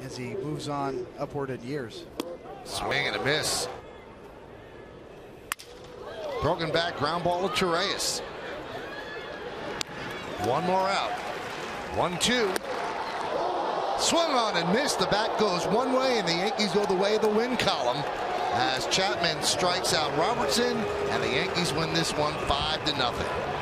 as he moves on upward in years. Swing and a miss. Broken back, ground ball to Reyes. One more out. 1-2. Swung on and missed. The bat goes one way, and the Yankees go the way of the win column as Chapman strikes out Robertson, and the Yankees win this one 5-0.